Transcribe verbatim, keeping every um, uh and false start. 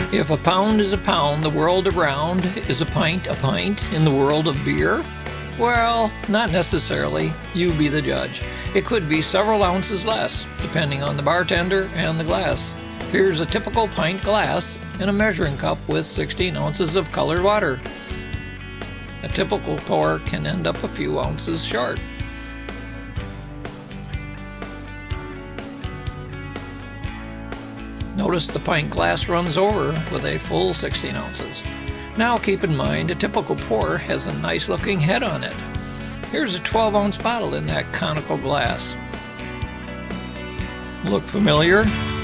If a pound is a pound the world around, is a pint a pint in the world of beer? Well, not necessarily. You be the judge. It could be several ounces less, depending on the bartender and the glass. Here's a typical pint glass in a measuring cup with sixteen ounces of colored water. A typical pour can end up a few ounces short. Notice the pint glass runs over with a full sixteen ounces. Now keep in mind a typical pour has a nice looking head on it. Here's a twelve ounce bottle in that conical glass. Look familiar?